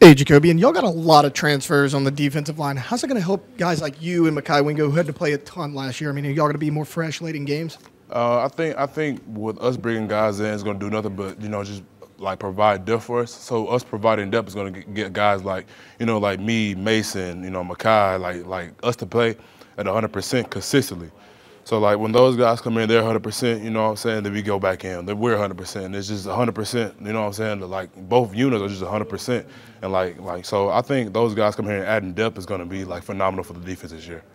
Hey, Jacobian, y'all got a lot of transfers on the defensive line. How's it going to help guys like you and Mekhi Wingo who had to play a ton last year? I mean, are y'all going to be more fresh late in games? I think with us bringing guys in, it's going to do nothing but just like provide depth for us. So us providing depth is going to get guys like like me, Mason, Mekhi, like us to play at 100% consistently. So like when those guys come in, they're 100%. You know what I'm saying? Then we go back in. Then we're 100%. It's just 100%. You know what I'm saying? Like both units are just 100%. And like so, I think those guys coming here and adding depth is going to be like phenomenal for the defense this year.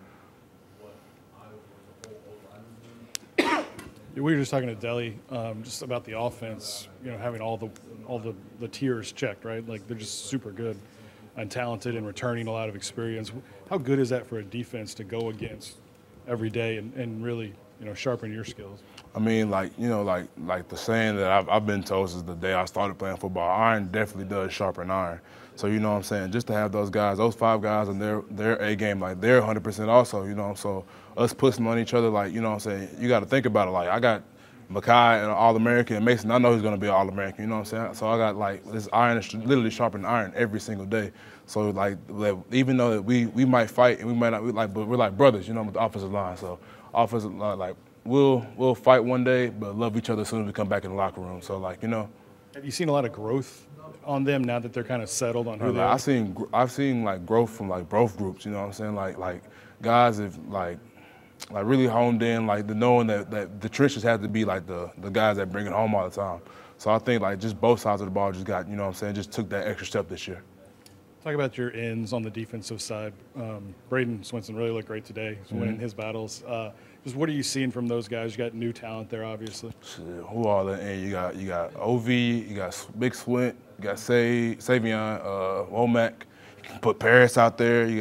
We were just talking to Deli just about the offense. Having all the tiers checked, right? Like they're just super good and talented and returning a lot of experience. How good is that for a defense to go against every day and really sharpen your skills? I mean, like the saying that I've been told since the day I started playing football, iron definitely does sharpen iron. So you know what I'm saying, just to have those guys, those 5 guys in their A game, like they're 100% also, so us pushing on each other, like, you know what I'm saying, you got to think about it. Like I got Mekhi and All-American and Mason, I know he's going to be an All-American, you know what I'm saying? So I got like this iron is literally sharpening iron every single day. So like even though that we might fight and we might not, but we're like brothers, with the offensive line. So offensive line, like we'll fight one day, but love each other as soon as we come back in the locker room. So like, Have you seen a lot of growth on them now that they're kind of settled on who they are? I've seen like growth from like both groups, you know what I'm saying? Like guys have like really honed in, like the knowing that the trenches have to be like the guys that bring it home all the time. So I think like just both sides of the ball just got, just took that extra step this year. Talk about your ends on the defensive side. Braden Swinson really looked great today. He's winning his battles. Just what are you seeing from those guys? You got new talent there, obviously. Shit, who all in? And you got OV, you got Big Swint, you got Savion, Womack. You can put Paris out there. You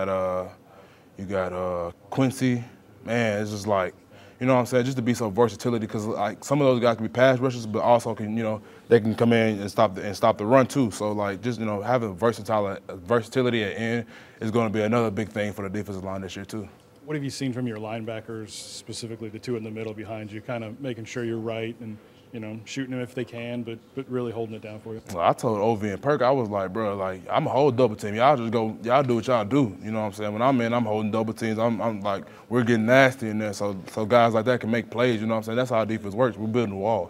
got Quincy. Man, it's just like, you know what I'm saying, just to be so versatility, because like some of those guys can be pass rushers, but also can, they can come in and stop the run too. So like just having versatility at end is going to be another big thing for the defensive line this year too. What have you seen from your linebackers, specifically the 2 in the middle behind you, kind of making sure you're right and shooting them if they can, but really holding it down for you? Well, I told OV and Perk, I was like, bro, like I'm a whole double team. Y'all just go, y'all do what y'all do. You know what I'm saying? When I'm in, I'm holding double teams. I'm like, we're getting nasty in there. So guys like that can make plays. You know what I'm saying? That's how our defense works. We're building walls.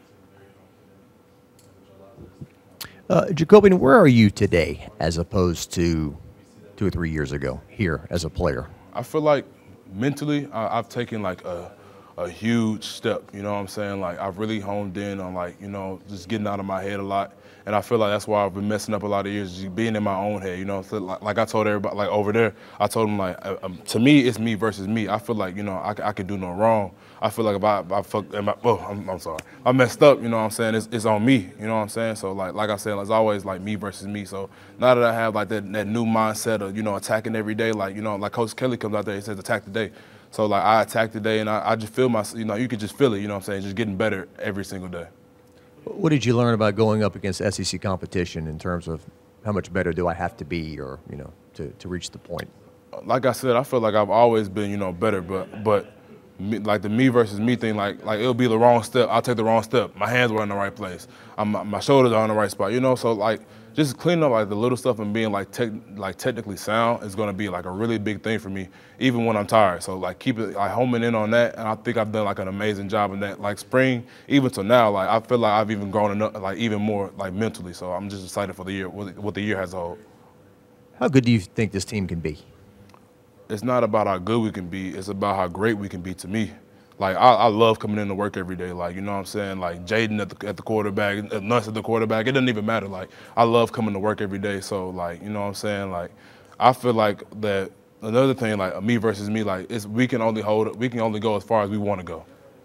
Jacobian, where are you today as opposed to 2 or 3 years ago here as a player? I feel like mentally I've taken like a huge step, you know what I'm saying? Like I've really honed in on like, just getting out of my head a lot. And I feel like that's why I've been messing up a lot of years, just being in my own head, So like I told everybody, like over there, I told them like, to me, it's me versus me. I feel like, I can do no wrong. I feel like if I fuck, I'm sorry. I messed up, you know what I'm saying? It's on me, you know what I'm saying? So like I said, it's always like me versus me. So now that I have like that new mindset of, attacking every day, like, like Coach Kelly comes out there and says attack today. So like I attack today and I just feel you can just feel it, you know what I'm saying? Just getting better every single day. What did you learn about going up against SEC competition in terms of how much better do I have to be or, to reach the point? Like I said, I feel like I've always been, better, but like the me versus me thing, like it'll be the wrong step. I'll take the wrong step. My hands were in the right place. My shoulders are in the right spot, So like just cleaning up like the little stuff and being like technically sound is gonna be like a really big thing for me, even when I'm tired. So like keep it like homing in on that, and I think I've done like an amazing job in that. Like spring, even to now, like I feel like I've even grown enough, like even more like mentally. So I'm just excited for the year, what the year has to hold. How good do you think this team can be? It's not about how good we can be, it's about how great we can be to me. Like, I love coming into work every day. Like, you know what I'm saying? Like, Jaden at the quarterback, Nuss at the quarterback. It doesn't even matter. Like, I love coming to work every day. So, like, you know what I'm saying? Like, I feel like that another thing, like, me versus me, like, we can only go as far as we want to go.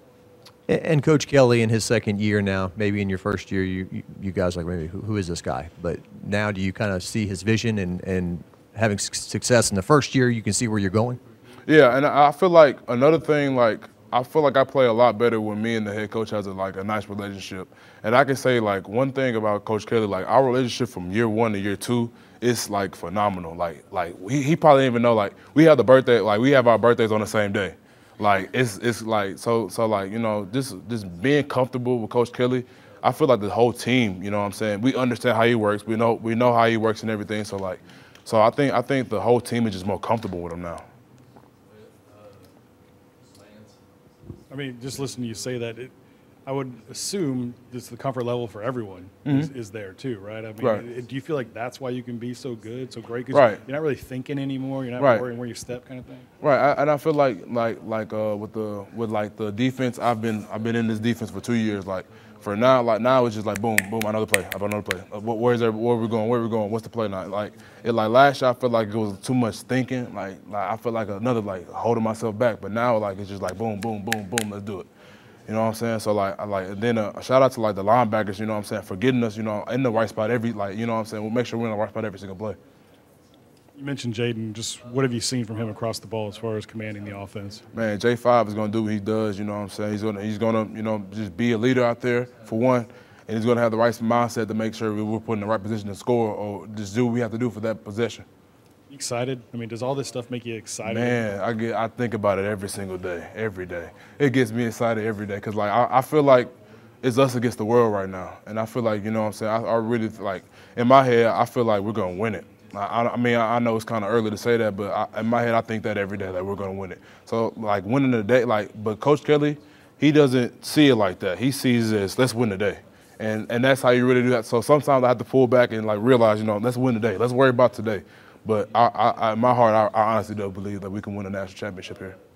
And Coach Kelly in his second year now, maybe in your first year, you guys are like, maybe who is this guy? But now do you kind of see his vision and having success in the first year, you can see where you're going? Yeah, and I feel like another thing, like, I feel like I play a lot better when me and the head coach has a nice relationship. And I can say like one thing about Coach Kelly, like our relationship from year 1 to year 2, it's like phenomenal. Like he probably didn't even know, like we have our birthdays on the same day. Like it's like so like, just being comfortable with Coach Kelly, I feel like the whole team, you know what I'm saying, we understand how he works. We know how he works and everything. So I think the whole team is just more comfortable with him now. I mean, just listening to you say that, I would assume it's the comfort level for everyone is there too, right? I mean, do you feel like that's why you can be so good, so great? Because you're not really thinking anymore. You're not worrying where you step, kind of thing. Right, and I feel like with the defense, I've been in this defense for 2 years. Like for now, now it's just like boom, boom, another play, another play. Where are we going? Where are we going? What's the play now? Like last year, I felt like it was too much thinking. Like I felt like another holding myself back. But now it's just like boom, boom, boom, boom, let's do it. You know what I'm saying? So and then a shout out to the linebackers, you know what I'm saying, for getting us, in the right spot you know what I'm saying, we'll make sure we're in the right spot every single play. You mentioned Jaden. Just what have you seen from him across the ball as far as commanding the offense? Man, J5 is gonna do what he does, you know what I'm saying? He's gonna just be a leader out there for one, and he's gonna have the right mindset to make sure we're put in the right position to score or just do what we have to do for that possession. Excited? I mean, does all this stuff make you excited? Man, I think about it every single day, every day. It gets me excited every day because I feel like it's us against the world right now, and I feel like, you know what I'm saying, I really in my head I feel like we're gonna win it. I mean I know it's kind of early to say that, but in my head I think that every day that we're gonna win it. So winning the day, but Coach Kelly, he doesn't see it like that. He sees it as let's win the day. And that's how you really do that. So sometimes I have to pull back and realize, let's win the day. Let's worry about today. But in my heart, I honestly don't believe that we can win a national championship here.